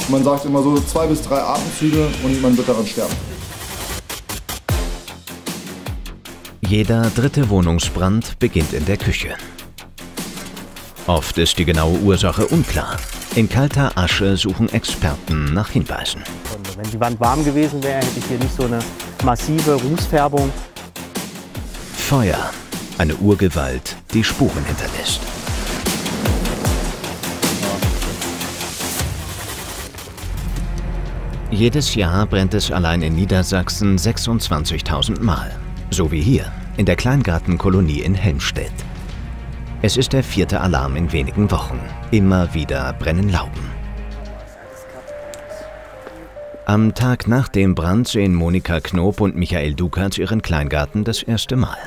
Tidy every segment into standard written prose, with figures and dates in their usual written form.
Man sagt immer so 2 bis 3 Atemzüge und man wird daran sterben. Jeder dritte Wohnungsbrand beginnt in der Küche. Oft ist die genaue Ursache unklar. In kalter Asche suchen Experten nach Hinweisen. Wenn die Wand warm gewesen wäre, hätte ich hier nicht so eine massive Rußfärbung. Feuer, eine Urgewalt, die Spuren hinterlässt. Jedes Jahr brennt es allein in Niedersachsen 26.000 Mal. So wie hier, in der Kleingartenkolonie in Helmstedt. Es ist der 4. Alarm in wenigen Wochen. Immer wieder brennen Lauben. Am Tag nach dem Brand sehen Monika Knob und Michael Dukatz ihren Kleingarten das erste Mal.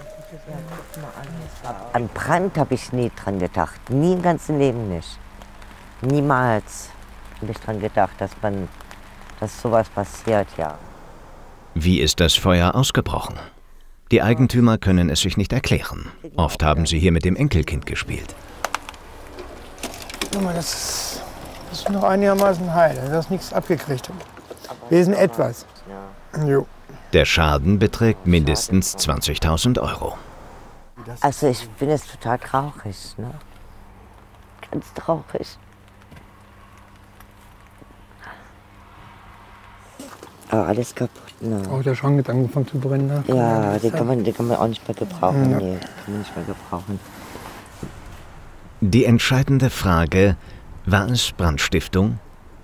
An Brand habe ich nie dran gedacht. Nie im ganzen Leben nicht. Niemals habe ich dran gedacht, dass sowas passiert, ja. Wie ist das Feuer ausgebrochen? Die Eigentümer können es sich nicht erklären. Oft haben sie hier mit dem Enkelkind gespielt. Guck mal, das ist noch einigermaßen heil, dass nichts abgekriegt hat. Wir sind etwas. Jo. Der Schaden beträgt mindestens 20.000 €. Also ich bin jetzt total traurig, ne? Ganz traurig. Aber alles kaputt, ne? Auch der Schrank hat angefangen zu brennen, ne? Ja, den kann man auch nicht mehr gebrauchen. Ja. Nee, kann man nicht mehr gebrauchen. Die entscheidende Frage, war es Brandstiftung?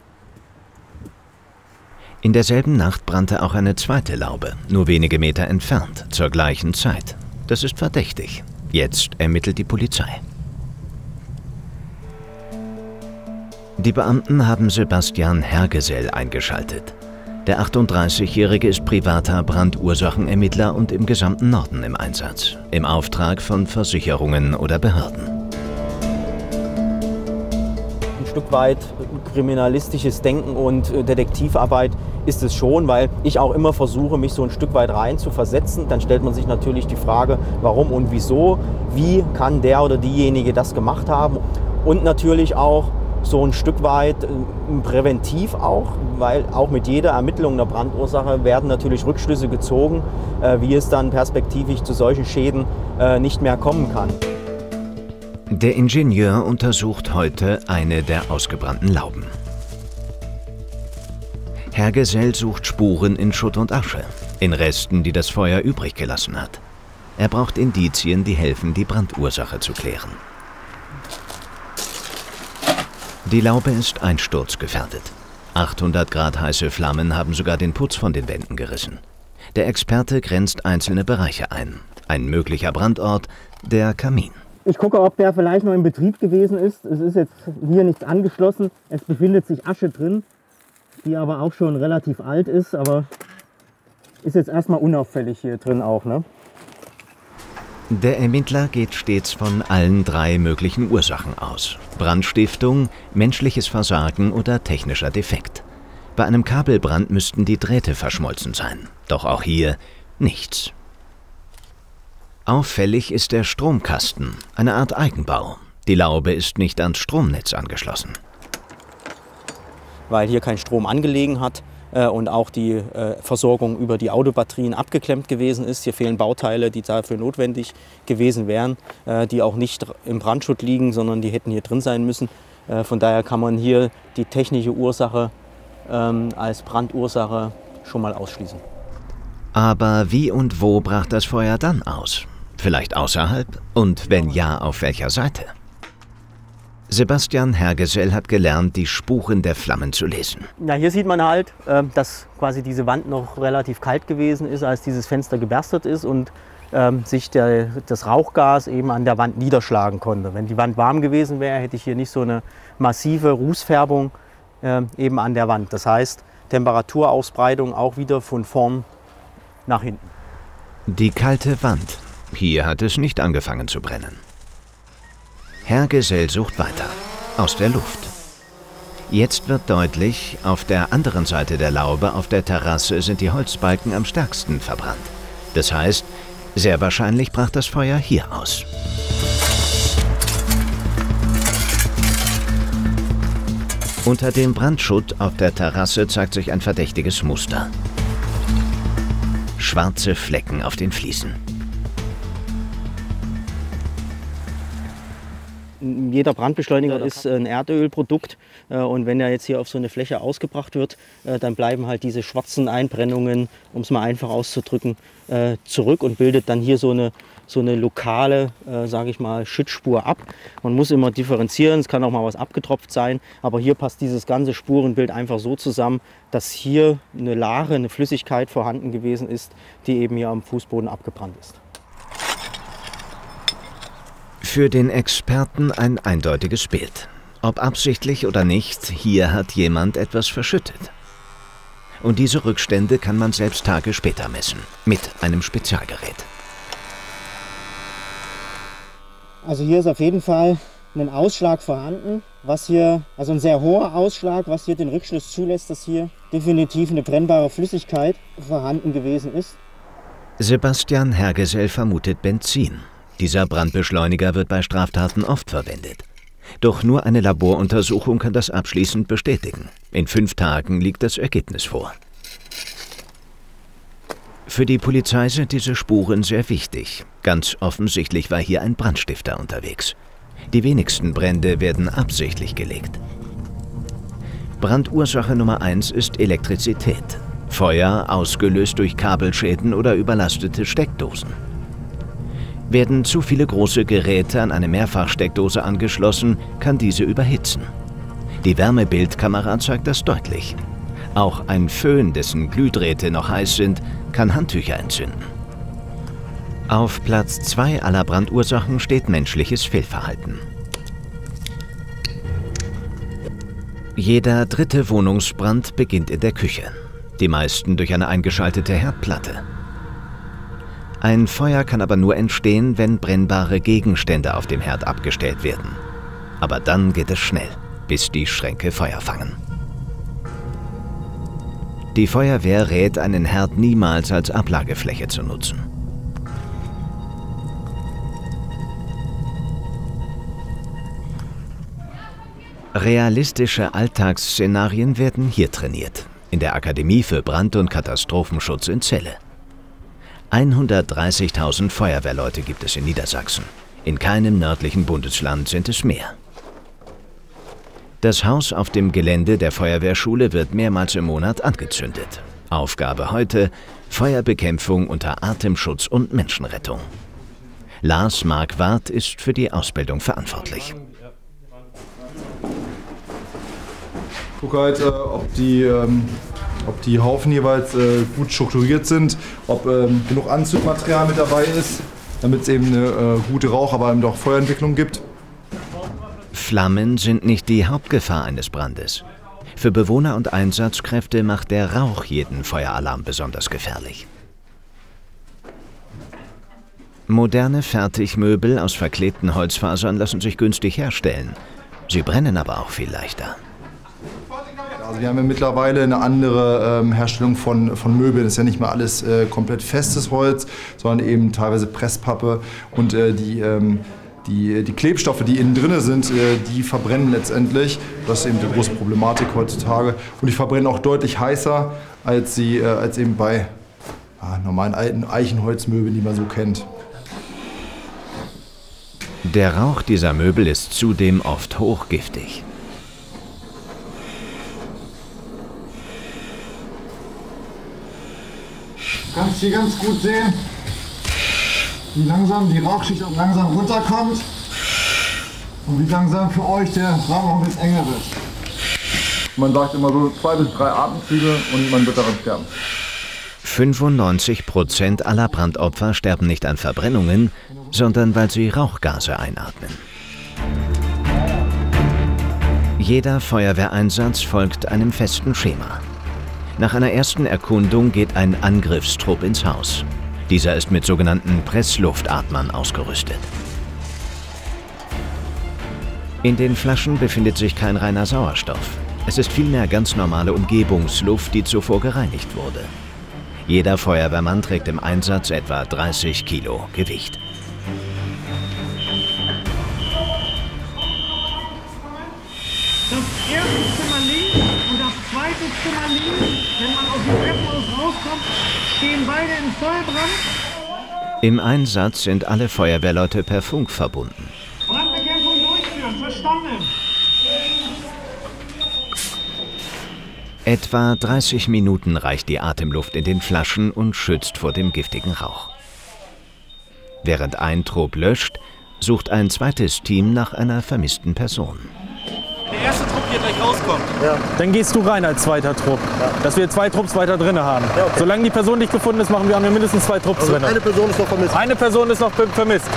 In derselben Nacht brannte auch eine zweite Laube, nur wenige Meter entfernt, zur gleichen Zeit. Das ist verdächtig. Jetzt ermittelt die Polizei. Die Beamten haben Sebastian Hergesell eingeschaltet. Der 38-Jährige ist privater Brandursachenermittler und im gesamten Norden im Einsatz, im Auftrag von Versicherungen oder Behörden. Ein Stück weit kriminalistisches Denken und Detektivarbeit ist es schon, weil ich auch immer versuche, mich so ein Stück weit rein zu versetzen. Dann stellt man sich natürlich die Frage, warum und wieso, wie kann der oder diejenige das gemacht haben. Und natürlich auch so ein Stück weit präventiv auch, weil auch mit jeder Ermittlung der Brandursache werden natürlich Rückschlüsse gezogen, wie es dann perspektivisch zu solchen Schäden nicht mehr kommen kann. Der Ingenieur untersucht heute eine der ausgebrannten Lauben. Hergesell sucht Spuren in Schutt und Asche, in Resten, die das Feuer übrig gelassen hat. Er braucht Indizien, die helfen, die Brandursache zu klären. Die Laube ist einsturzgefährdet. 800 Grad heiße Flammen haben sogar den Putz von den Wänden gerissen. Der Experte grenzt einzelne Bereiche ein. Ein möglicher Brandort, der Kamin. Ich gucke, ob der vielleicht noch in Betrieb gewesen ist. Es ist jetzt hier nichts angeschlossen. Es befindet sich Asche drin, die aber auch schon relativ alt ist. Aber ist jetzt erstmal unauffällig hier drin auch, ne? Der Ermittler geht stets von allen 3 möglichen Ursachen aus. Brandstiftung, menschliches Versagen oder technischer Defekt. Bei einem Kabelbrand müssten die Drähte verschmolzen sein. Doch auch hier nichts. Auffällig ist der Stromkasten, eine Art Eigenbau. Die Laube ist nicht ans Stromnetz angeschlossen. Weil hier kein Strom angelegen hat und auch die Versorgung über die Autobatterien abgeklemmt gewesen ist. Hier fehlen Bauteile, die dafür notwendig gewesen wären, die auch nicht im Brandschutt liegen, sondern die hätten hier drin sein müssen. Von daher kann man hier die technische Ursache als Brandursache schon mal ausschließen. Aber wie und wo brach das Feuer dann aus? Vielleicht außerhalb? Und wenn ja, auf welcher Seite? Sebastian Hergesell hat gelernt, die Spuren der Flammen zu lesen. Ja, hier sieht man halt, dass quasi diese Wand noch relativ kalt gewesen ist, als dieses Fenster geberstet ist und sich das Rauchgas eben an der Wand niederschlagen konnte. Wenn die Wand warm gewesen wäre, hätte ich hier nicht so eine massive Rußfärbung eben an der Wand. Das heißt, Temperaturausbreitung auch wieder von vorn nach hinten. Die kalte Wand. Hier hat es nicht angefangen zu brennen. Hergesell sucht weiter, aus der Luft. Jetzt wird deutlich, auf der anderen Seite der Laube, auf der Terrasse, sind die Holzbalken am stärksten verbrannt. Das heißt, sehr wahrscheinlich brach das Feuer hier aus. Unter dem Brandschutt auf der Terrasse zeigt sich ein verdächtiges Muster. Schwarze Flecken auf den Fliesen. Jeder Brandbeschleuniger ist ein Erdölprodukt und wenn er jetzt hier auf so eine Fläche ausgebracht wird, dann bleiben halt diese schwarzen Einbrennungen, um es mal einfach auszudrücken, zurück und bildet dann hier so eine lokale, sage ich mal, Schützspur ab. Man muss immer differenzieren, es kann auch mal was abgetropft sein, aber hier passt dieses ganze Spurenbild einfach so zusammen, dass hier eine Lache, eine Flüssigkeit vorhanden gewesen ist, die eben hier am Fußboden abgebrannt ist. Für den Experten ein eindeutiges Bild. Ob absichtlich oder nicht, hier hat jemand etwas verschüttet. Und diese Rückstände kann man selbst Tage später messen, mit einem Spezialgerät. Also hier ist auf jeden Fall ein Ausschlag vorhanden, also ein sehr hoher Ausschlag, was hier den Rückschluss zulässt, dass hier definitiv eine brennbare Flüssigkeit vorhanden gewesen ist. Sebastian Hergesell vermutet Benzin. Dieser Brandbeschleuniger wird bei Straftaten oft verwendet. Doch nur eine Laboruntersuchung kann das abschließend bestätigen. In 5 Tagen liegt das Ergebnis vor. Für die Polizei sind diese Spuren sehr wichtig. Ganz offensichtlich war hier ein Brandstifter unterwegs. Die wenigsten Brände werden absichtlich gelegt. Brandursache Nummer 1 ist Elektrizität. Feuer ausgelöst durch Kabelschäden oder überlastete Steckdosen. Werden zu viele große Geräte an eine Mehrfachsteckdose angeschlossen, kann diese überhitzen. Die Wärmebildkamera zeigt das deutlich. Auch ein Föhn, dessen Glühdrähte noch heiß sind, kann Handtücher entzünden. Auf Platz 2 aller Brandursachen steht menschliches Fehlverhalten. Jeder 3. Wohnungsbrand beginnt in der Küche. Die meisten durch eine eingeschaltete Herdplatte. Ein Feuer kann aber nur entstehen, wenn brennbare Gegenstände auf dem Herd abgestellt werden. Aber dann geht es schnell, bis die Schränke Feuer fangen. Die Feuerwehr rät, einen Herd niemals als Ablagefläche zu nutzen. Realistische Alltagsszenarien werden hier trainiert, in der Akademie für Brand- und Katastrophenschutz in Celle. 130.000 Feuerwehrleute gibt es in Niedersachsen. In keinem nördlichen Bundesland sind es mehr. Das Haus auf dem Gelände der Feuerwehrschule wird mehrmals im Monat angezündet. Aufgabe heute: Feuerbekämpfung unter Atemschutz und Menschenrettung. Lars Marquardt ist für die Ausbildung verantwortlich. Guck halt, ob die Haufen jeweils gut strukturiert sind, ob genug Anzündmaterial mit dabei ist, damit es eben eine gute Rauch-, aber eben auch Feuerentwicklung gibt. Flammen sind nicht die Hauptgefahr eines Brandes. Für Bewohner und Einsatzkräfte macht der Rauch jeden Feueralarm besonders gefährlich. Moderne Fertigmöbel aus verklebten Holzfasern lassen sich günstig herstellen. Sie brennen aber auch viel leichter. Also wir haben ja mittlerweile eine andere Herstellung von Möbeln. Es ist ja nicht mehr alles komplett festes Holz, sondern eben teilweise Presspappe. Und die Klebstoffe, die innen drin sind, die verbrennen letztendlich. Das ist eben die große Problematik heutzutage. Und die verbrennen auch deutlich heißer als eben bei normalen alten Eichenholzmöbeln, die man so kennt. Der Rauch dieser Möbel ist zudem oft hochgiftig. Du kannst hier ganz gut sehen, wie langsam die Rauchschicht auch langsam runterkommt und wie langsam für euch der Raum auch ein bisschen enger wird. Man sagt immer so 2 bis 3 Atemzüge und man wird daran sterben. 95% aller Brandopfer sterben nicht an Verbrennungen, sondern weil sie Rauchgase einatmen. Jeder Feuerwehreinsatz folgt einem festen Schema. Nach einer ersten Erkundung geht ein Angriffstrupp ins Haus. Dieser ist mit sogenannten Pressluftatmern ausgerüstet. In den Flaschen befindet sich kein reiner Sauerstoff. Es ist vielmehr ganz normale Umgebungsluft, die zuvor gereinigt wurde. Jeder Feuerwehrmann trägt im Einsatz etwa 30 Kilo Gewicht. Das erste Zimmer bitte mal liegen. Wenn man aus dem Treppenhaus rauskommt, stehen beide in Vollbrand. Im Einsatz sind alle Feuerwehrleute per Funk verbunden. Brandbekämpfung durchführen, verstanden. Etwa 30 Minuten reicht die Atemluft in den Flaschen und schützt vor dem giftigen Rauch. Während ein Trupp löscht, sucht ein zweites Team nach einer vermissten Person. Der erste Trupp hier gleich rauskommt. Ja. Dann gehst du rein als zweiter Trupp, dass wir 2 Trupps weiter drin haben. Ja, okay. Solange die Person nicht gefunden ist, haben wir mindestens 2 Trupps drin. Eine Person ist noch vermisst. Eine Person ist noch vermisst.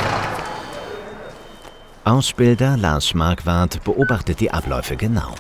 Ausbilder Lars Marquardt beobachtet die Abläufe genau.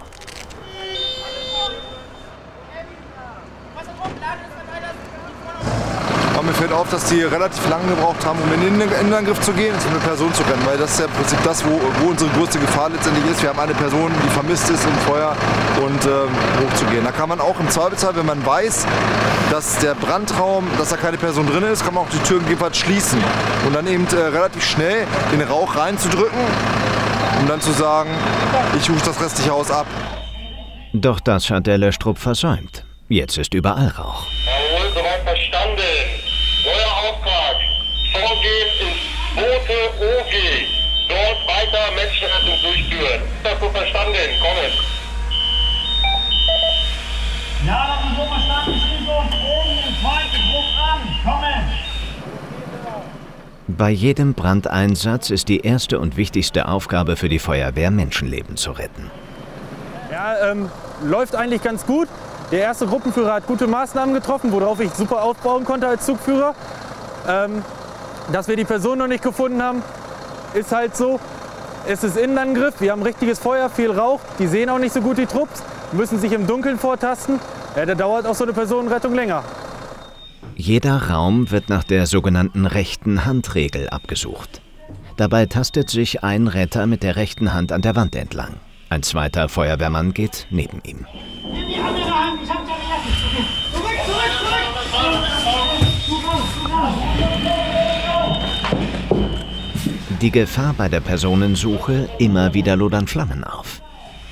Mir fällt auf, dass die relativ lange gebraucht haben, um in den Innenangriff zu gehen und eine Person zu rennen, weil das ist ja im Prinzip das, wo unsere größte Gefahr letztendlich ist. Wir haben eine Person, die vermisst ist im Feuer und hochzugehen. Da kann man auch im Zweifelsfall, wenn man weiß, dass der Brandraum, dass da keine Person drin ist, kann man auch die Tür gegebenenfalls schließen und dann eben relativ schnell den Rauch reinzudrücken, um dann zu sagen, ich rufe das restliche Haus ab. Doch das hat der Löschtrupp versäumt. Jetzt ist überall Rauch. Jawohl, soweit verstanden. Neuer Auftrag. Vorgehen ins Boote OG. Dort weiter Menschenrettung durchführen. Das so verstanden. Kommen. Ja, das ist so verstanden. Schließe uns oben den zweiten Trupp an. Kommen. Bei jedem Brandeinsatz ist die erste und wichtigste Aufgabe für die Feuerwehr, Menschenleben zu retten. Ja, läuft eigentlich ganz gut. Der erste Gruppenführer hat gute Maßnahmen getroffen, worauf ich super aufbauen konnte als Zugführer. Dass wir die Person noch nicht gefunden haben, ist halt so. Es ist Innenangriff, wir haben richtiges Feuer, viel Rauch. Die sehen auch nicht so gut, die Trupps, müssen sich im Dunkeln vortasten. Ja, da dauert auch so eine Personenrettung länger. Jeder Raum wird nach der sogenannten rechten Handregel abgesucht. Dabei tastet sich ein Retter mit der rechten Hand an der Wand entlang. Ein zweiter Feuerwehrmann geht neben ihm. Nimm die andere Hand, ich hab deine Jacke. Zurück! Die Gefahr bei der Personensuche, immer wieder lodern Flammen auf.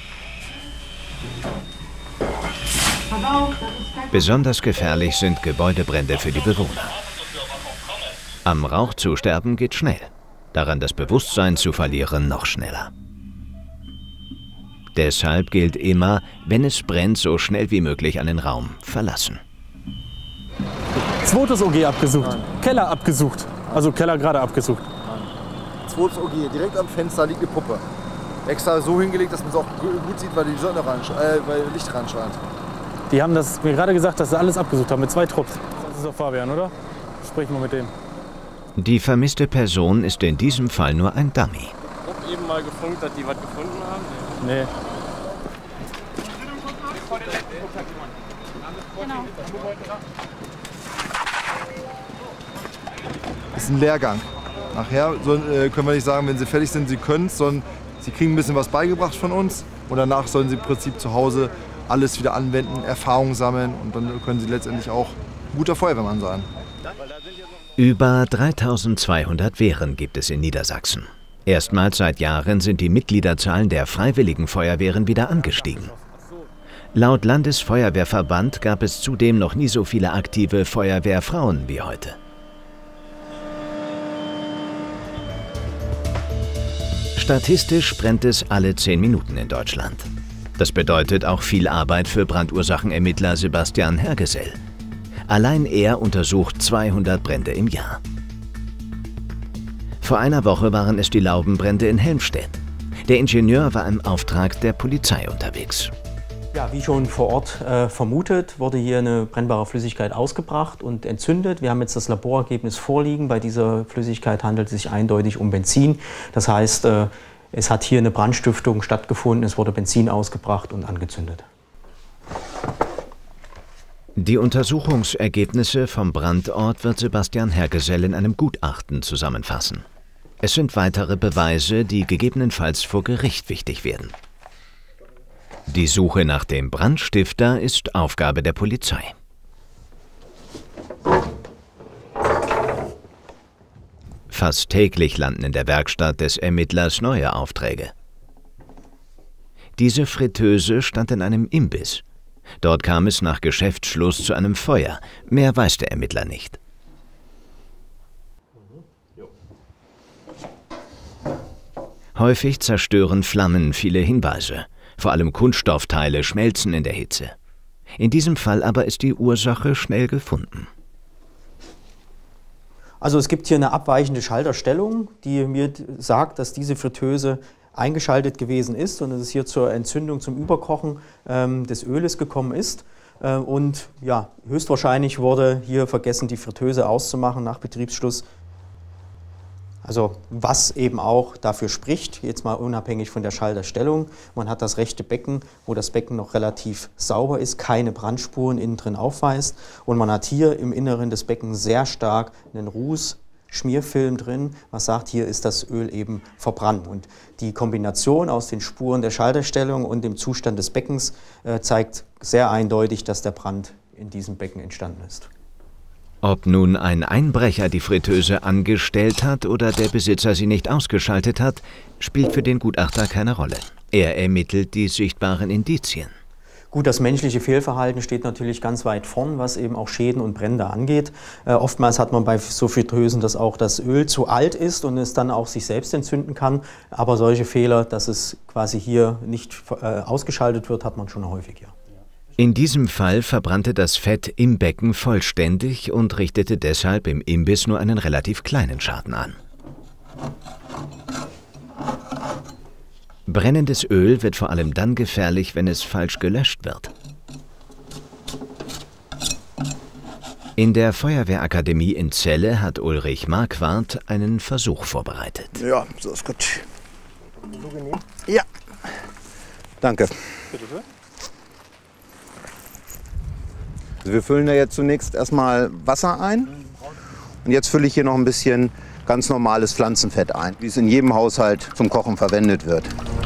Besonders gefährlich sind Gebäudebrände für die Bewohner. Am Rauch zu sterben geht schnell, daran das Bewusstsein zu verlieren noch schneller. Deshalb gilt immer, wenn es brennt, so schnell wie möglich einen Raum verlassen. Zweites OG abgesucht, Keller abgesucht, also Keller gerade abgesucht. Zweites OG, direkt am Fenster liegt eine Puppe. Extra so hingelegt, dass man es auch gut sieht, weil die Sonne weil Licht ran scheint. Die haben das mir gerade gesagt, dass sie alles abgesucht haben mit 2 Trupps. Das ist doch Fabian, oder? Sprich mal mit dem. Die vermisste Person ist in diesem Fall nur ein Dummy. Ich hab eben mal gefunkt, dass die was gefunden haben. Nee. Das ist ein Lehrgang. Nachher können wir nicht sagen, wenn sie fertig sind, sie können es, sondern sie kriegen ein bisschen was beigebracht von uns und danach sollen sie im Prinzip zu Hause alles wieder anwenden, Erfahrung sammeln und dann können sie letztendlich auch ein guter Feuerwehrmann sein. Über 3200 Wehren gibt es in Niedersachsen. Erstmals seit Jahren sind die Mitgliederzahlen der Freiwilligen Feuerwehren wieder angestiegen. Laut Landesfeuerwehrverband gab es zudem noch nie so viele aktive Feuerwehrfrauen wie heute. Statistisch brennt es alle 10 Minuten in Deutschland. Das bedeutet auch viel Arbeit für Brandursachenermittler Sebastian Hergesell. Allein er untersucht 200 Brände im Jahr. Vor einer Woche waren es die Laubenbrände in Helmstedt. Der Ingenieur war im Auftrag der Polizei unterwegs. Ja, wie schon vor Ort vermutet, wurde hier eine brennbare Flüssigkeit ausgebracht und entzündet. Wir haben jetzt das Laborergebnis vorliegen. Bei dieser Flüssigkeit handelt es sich eindeutig um Benzin. Das heißt, es hat hier eine Brandstiftung stattgefunden. Es wurde Benzin ausgebracht und angezündet. Die Untersuchungsergebnisse vom Brandort wird Sebastian Hergesell in einem Gutachten zusammenfassen. Es sind weitere Beweise, die gegebenenfalls vor Gericht wichtig werden. Die Suche nach dem Brandstifter ist Aufgabe der Polizei. Fast täglich landen in der Werkstatt des Ermittlers neue Aufträge. Diese Fritteuse stand in einem Imbiss. Dort kam es nach Geschäftsschluss zu einem Feuer. Mehr weiß der Ermittler nicht. Häufig zerstören Flammen viele Hinweise. Vor allem Kunststoffteile schmelzen in der Hitze. In diesem Fall aber ist die Ursache schnell gefunden. Also es gibt hier eine abweichende Schalterstellung, die mir sagt, dass diese Fritteuse eingeschaltet gewesen ist und dass es hier zur Entzündung, zum Überkochen des Öles gekommen ist. Und ja, höchstwahrscheinlich wurde hier vergessen, die Fritteuse auszumachen nach Betriebsschluss. Also was eben auch dafür spricht, jetzt mal unabhängig von der Schalterstellung, man hat das rechte Becken, wo das Becken noch relativ sauber ist, keine Brandspuren innen drin aufweist und man hat hier im Inneren des Beckens sehr stark einen Rußschmierfilm drin, was sagt, hier ist das Öl eben verbrannt. Und die Kombination aus den Spuren der Schalterstellung und dem Zustand des Beckens zeigt sehr eindeutig, dass der Brand in diesem Becken entstanden ist. Ob nun ein Einbrecher die Fritteuse angestellt hat oder der Besitzer sie nicht ausgeschaltet hat, spielt für den Gutachter keine Rolle. Er ermittelt die sichtbaren Indizien. Gut, das menschliche Fehlverhalten steht natürlich ganz weit vorn, was eben auch Schäden und Brände angeht. Oftmals hat man bei so Fritteusen, dass auch das Öl zu alt ist und es dann auch sich selbst entzünden kann. Aber solche Fehler, dass es quasi hier nicht ausgeschaltet wird, hat man schon häufig, ja. In diesem Fall verbrannte das Fett im Becken vollständig und richtete deshalb im Imbiss nur einen relativ kleinen Schaden an. Brennendes Öl wird vor allem dann gefährlich, wenn es falsch gelöscht wird. In der Feuerwehrakademie in Celle hat Ulrich Marquardt einen Versuch vorbereitet. Ja, so ist gut. Ja, danke. Bitte schön. Also wir füllen da jetzt zunächst erstmal Wasser ein und jetzt fülle ich hier noch ein bisschen ganz normales Pflanzenfett ein, wie es in jedem Haushalt zum Kochen verwendet wird.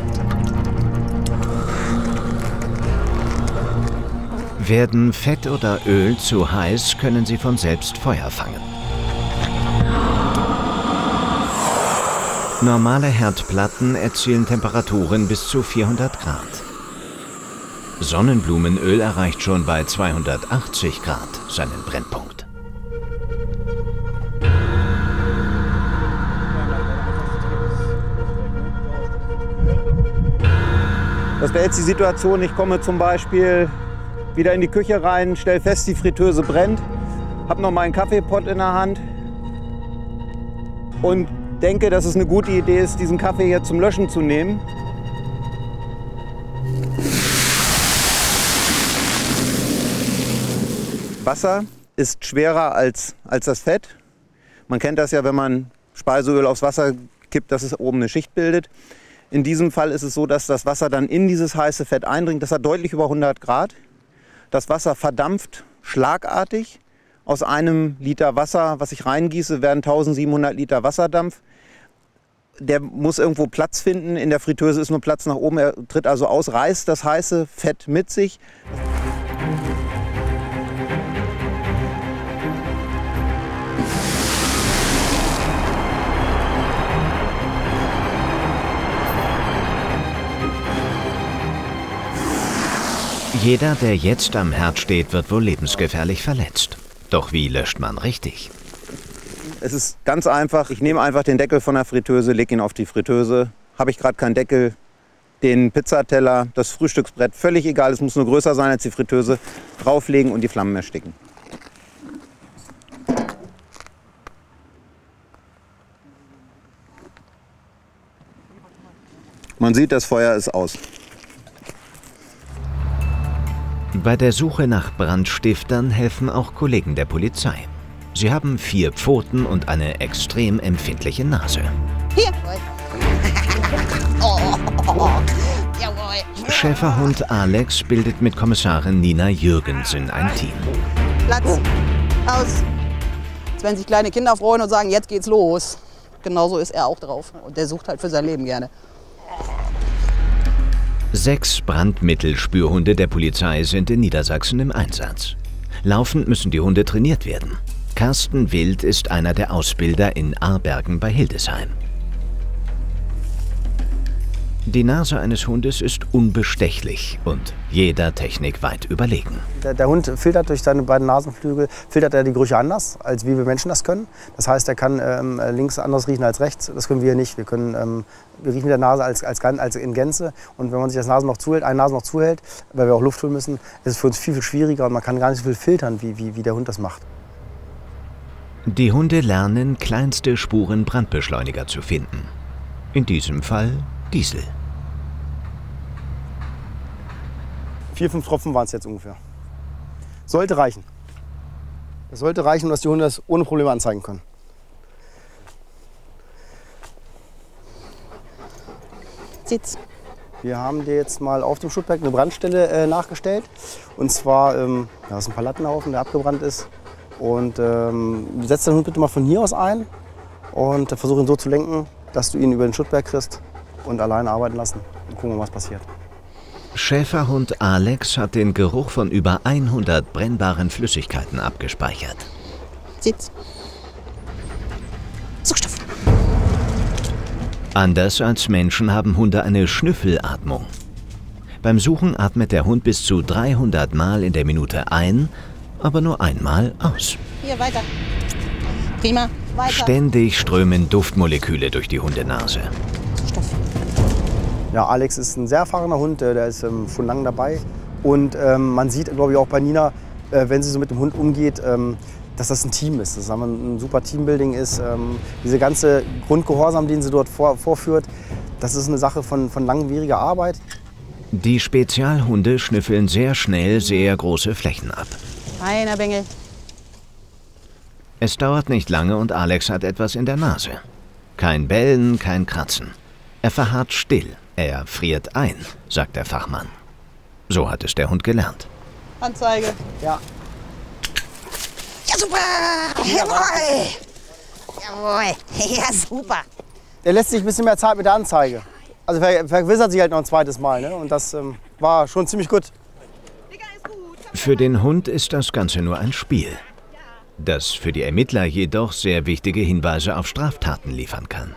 Werden Fett oder Öl zu heiß, können sie von selbst Feuer fangen. Normale Herdplatten erzielen Temperaturen bis zu 400 Grad. Sonnenblumenöl erreicht schon bei 280 Grad seinen Brennpunkt. Das wäre jetzt die Situation, ich komme zum Beispiel wieder in die Küche rein, stelle fest, die Fritteuse brennt, habe noch meinen Kaffeepott in der Hand und denke, dass es eine gute Idee ist, diesen Kaffee jetzt zum Löschen zu nehmen. Wasser ist schwerer als das Fett. Man kennt das ja, wenn man Speiseöl aufs Wasser kippt, dass es oben eine Schicht bildet. In diesem Fall ist es so, dass das Wasser dann in dieses heiße Fett eindringt. Das hat deutlich über 100 Grad. Das Wasser verdampft schlagartig. Aus einem Liter Wasser, was ich reingieße, werden 1700 Liter Wasserdampf. Der muss irgendwo Platz finden. In der Fritteuse ist nur Platz nach oben. Er tritt also aus, reißt das heiße Fett mit sich. Jeder, der jetzt am Herd steht, wird wohl lebensgefährlich verletzt. Doch wie löscht man richtig? Es ist ganz einfach. Ich nehme einfach den Deckel von der Fritteuse, lege ihn auf die Fritteuse. Habe ich gerade keinen Deckel, den Pizzateller, das Frühstücksbrett, völlig egal. Es muss nur größer sein als die Fritteuse. Drauflegen und die Flammen ersticken. Man sieht, das Feuer ist aus. Bei der Suche nach Brandstiftern helfen auch Kollegen der Polizei. Sie haben 4 Pfoten und eine extrem empfindliche Nase. Hier. Jawohl. Schäferhund Alex bildet mit Kommissarin Nina Jürgensen ein Team. Platz, aus. Als wenn sich kleine Kinder freuen und sagen, jetzt geht's los. Genauso ist er auch drauf. Und der sucht halt für sein Leben gerne. 6 Brandmittelspürhunde der Polizei sind in Niedersachsen im Einsatz. Laufend müssen die Hunde trainiert werden. Carsten Wild ist einer der Ausbilder in Aarbergen bei Hildesheim. Die Nase eines Hundes ist unbestechlich und jeder Technik weit überlegen. Der Hund filtert durch seine beiden Nasenflügel, filtert er die Gerüche anders, als wie wir Menschen das können. Das heißt, er kann links anders riechen als rechts. Das können wir nicht. Wir riechen mit der Nase als in Gänze. Und wenn man sich das Nasenloch zuhält, ein Nasenloch zuhält, weil wir auch Luft holen müssen, ist es für uns viel, viel schwieriger und man kann gar nicht so viel filtern, wie der Hund das macht. Die Hunde lernen, kleinste Spuren Brandbeschleuniger zu finden. In diesem Fall Diesel. 4, 5 Tropfen waren es jetzt ungefähr. Sollte reichen. Es sollte reichen, dass die Hunde das ohne Probleme anzeigen können. Sitz. Wir haben dir jetzt mal auf dem Schuttberg eine Brandstelle nachgestellt. Und zwar, da ist ein Palettenhaufen, der abgebrannt ist. Und setz den Hund bitte mal von hier aus ein und versuch ihn so zu lenken, dass du ihn über den Schuttberg kriegst und alleine arbeiten lassen und gucken, was passiert. Schäferhund Alex hat den Geruch von über 100 brennbaren Flüssigkeiten abgespeichert. Sitz. Zugstoff. Anders als Menschen haben Hunde eine Schnüffelatmung. Beim Suchen atmet der Hund bis zu 300 Mal in der Minute ein, aber nur einmal aus. Hier, weiter. Prima. Weiter. Ständig strömen Duftmoleküle durch die Hundenase. Ja, Alex ist ein sehr erfahrener Hund, der ist schon lange dabei. Und man sieht, glaube ich, auch bei Nina, wenn sie so mit dem Hund umgeht, dass das ein Team ist, dass es ein super Teambuilding ist. Diese ganze Grundgehorsam, den sie dort vorführt, das ist eine Sache von langwieriger Arbeit. Die Spezialhunde schnüffeln sehr schnell sehr große Flächen ab. Einer Bengel. Es dauert nicht lange und Alex hat etwas in der Nase. Kein Bellen, kein Kratzen. Er verharrt still. Er friert ein, sagt der Fachmann. So hat es der Hund gelernt. Anzeige. Ja. Ja, super! Jawohl! Jawohl! Ja, super! Der lässt sich ein bisschen mehr Zeit mit der Anzeige. Also vergewissert sich halt noch ein zweites Mal. Ne? Und das war schon ziemlich gut. Für den Hund ist das Ganze nur ein Spiel, das für die Ermittler jedoch sehr wichtige Hinweise auf Straftaten liefern kann.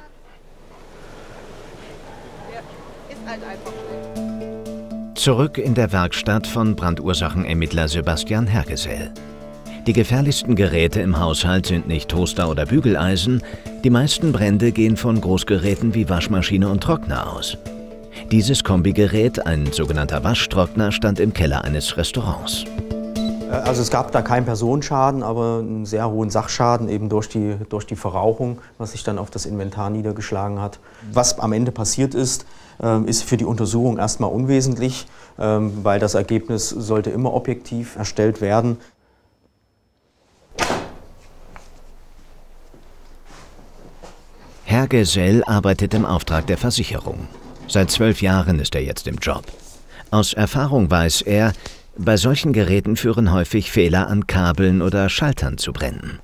Zurück in der Werkstatt von Brandursachenermittler Sebastian Hergesell. Die gefährlichsten Geräte im Haushalt sind nicht Toaster oder Bügeleisen. Die meisten Brände gehen von Großgeräten wie Waschmaschine und Trockner aus. Dieses Kombigerät, ein sogenannter Waschtrockner, stand im Keller eines Restaurants. Also es gab da keinen Personenschaden, aber einen sehr hohen Sachschaden eben durch die Verrauchung, was sich dann auf das Inventar niedergeschlagen hat. Was am Ende passiert ist für die Untersuchung erstmal unwesentlich, weil das Ergebnis sollte immer objektiv erstellt werden. Hergesell arbeitet im Auftrag der Versicherung. Seit 12 Jahren ist er jetzt im Job. Aus Erfahrung weiß er, bei solchen Geräten führen häufig Fehler an Kabeln oder Schaltern zu Bränden.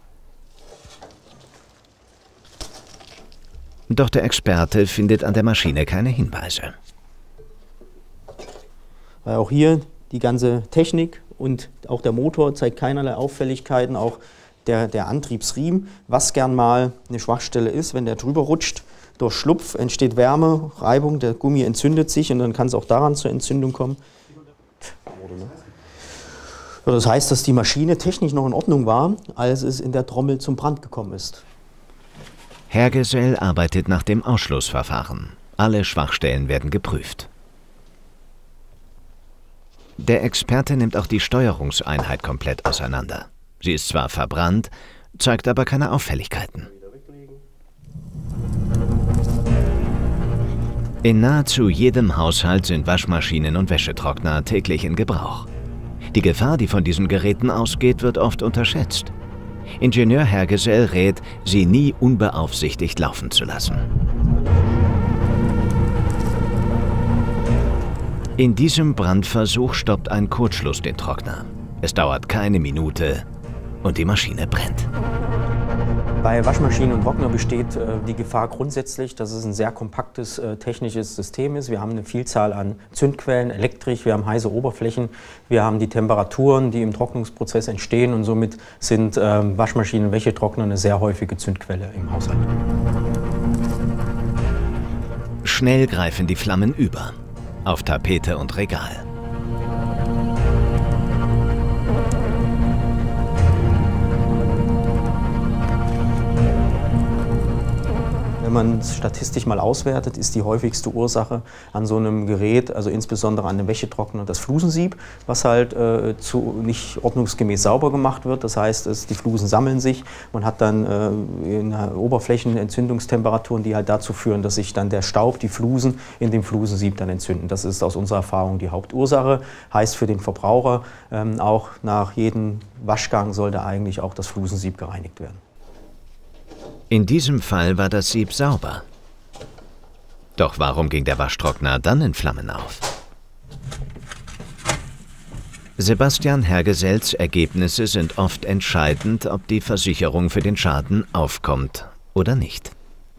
Doch der Experte findet an der Maschine keine Hinweise. Weil auch hier die ganze Technik und auch der Motor zeigt keinerlei Auffälligkeiten, auch der Antriebsriemen, was gern mal eine Schwachstelle ist, wenn der drüber rutscht. Durch Schlupf entsteht Wärme, Reibung, der Gummi entzündet sich und dann kann es auch daran zur Entzündung kommen. Das heißt, dass die Maschine technisch noch in Ordnung war, als es in der Trommel zum Brand gekommen ist. Hergesell arbeitet nach dem Ausschlussverfahren. Alle Schwachstellen werden geprüft. Der Experte nimmt auch die Steuerungseinheit komplett auseinander. Sie ist zwar verbrannt, zeigt aber keine Auffälligkeiten. In nahezu jedem Haushalt sind Waschmaschinen und Wäschetrockner täglich in Gebrauch. Die Gefahr, die von diesen Geräten ausgeht, wird oft unterschätzt. Ingenieur Hergesell rät, sie nie unbeaufsichtigt laufen zu lassen. In diesem Brandversuch stoppt ein Kurzschluss den Trockner. Es dauert keine Minute und die Maschine brennt. Bei Waschmaschinen und Trockner besteht die Gefahr grundsätzlich, dass es ein sehr kompaktes technisches System ist. Wir haben eine Vielzahl an Zündquellen, elektrisch, wir haben heiße Oberflächen, wir haben die Temperaturen, die im Trocknungsprozess entstehen und somit sind Waschmaschinen und Wäschetrockner eine sehr häufige Zündquelle im Haushalt. Schnell greifen die Flammen über. Auf Tapete und Regal. Wenn man es statistisch mal auswertet, ist die häufigste Ursache an so einem Gerät, also insbesondere an einem Wäschetrockner, das Flusensieb, was halt nicht ordnungsgemäß sauber gemacht wird. Das heißt, die Flusen sammeln sich. Man hat dann in Oberflächenentzündungstemperaturen, die halt dazu führen, dass sich dann der Staub, die Flusen in dem Flusensieb dann entzünden. Das ist aus unserer Erfahrung die Hauptursache. Heißt für den Verbraucher, auch nach jedem Waschgang sollte eigentlich auch das Flusensieb gereinigt werden. In diesem Fall war das Sieb sauber. Doch warum ging der Waschtrockner dann in Flammen auf? Sebastian Hergesells Ergebnisse sind oft entscheidend, ob die Versicherung für den Schaden aufkommt oder nicht.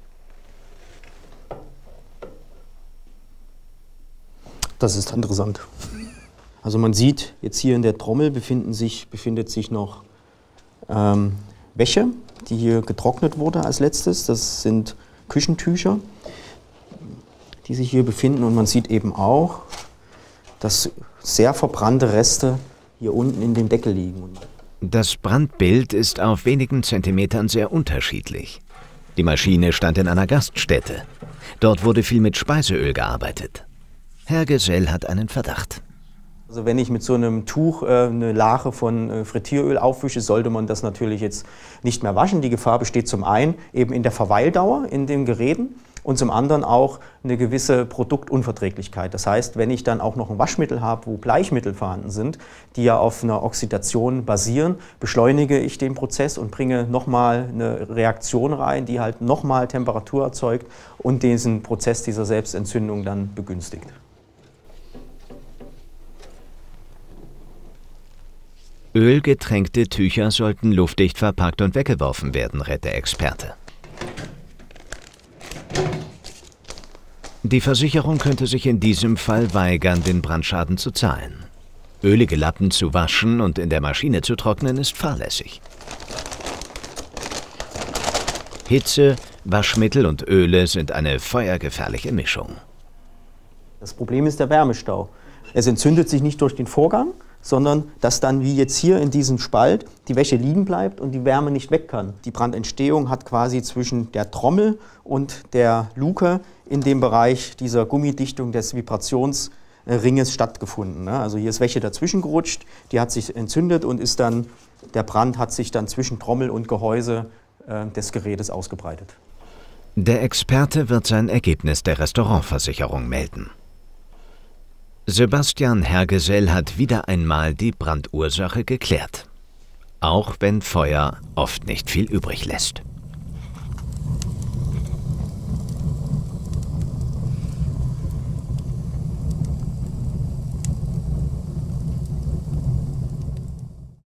Das ist interessant. Also man sieht, jetzt hier in der Trommel befindet sich noch Wäsche, die hier getrocknet wurde als letztes. Das sind Küchentücher, die sich hier befinden. Und man sieht eben auch, dass sehr verbrannte Reste hier unten in dem Deckel liegen. Das Brandbild ist auf wenigen Zentimetern sehr unterschiedlich. Die Maschine stand in einer Gaststätte. Dort wurde viel mit Speiseöl gearbeitet. Hergesell hat einen Verdacht. Also wenn ich mit so einem Tuch eine Lache von Frittieröl aufwische, sollte man das natürlich jetzt nicht mehr waschen. Die Gefahr besteht zum einen eben in der Verweildauer in den Geräten und zum anderen auch eine gewisse Produktunverträglichkeit. Das heißt, wenn ich dann auch noch ein Waschmittel habe, wo Bleichmittel vorhanden sind, die ja auf einer Oxidation basieren, beschleunige ich den Prozess und bringe nochmal eine Reaktion rein, die halt nochmal Temperatur erzeugt und diesen Prozess dieser Selbstentzündung dann begünstigt. Ölgetränkte Tücher sollten luftdicht verpackt und weggeworfen werden, rät der Experte. Die Versicherung könnte sich in diesem Fall weigern, den Brandschaden zu zahlen. Ölige Lappen zu waschen und in der Maschine zu trocknen ist fahrlässig. Hitze, Waschmittel und Öle sind eine feuergefährliche Mischung. Das Problem ist der Wärmestau. Es entzündet sich nicht durch den Vorgang, sondern dass dann wie jetzt hier in diesem Spalt die Wäsche liegen bleibt und die Wärme nicht weg kann. Die Brandentstehung hat quasi zwischen der Trommel und der Luke in dem Bereich dieser Gummidichtung des Vibrationsringes stattgefunden. Also hier ist Wäsche dazwischen gerutscht, die hat sich entzündet und der Brand hat sich dann zwischen Trommel und Gehäuse des Gerätes ausgebreitet. Der Experte wird sein Ergebnis der Restaurantversicherung melden. Sebastian Hergesell hat wieder einmal die Brandursache geklärt. Auch wenn Feuer oft nicht viel übrig lässt.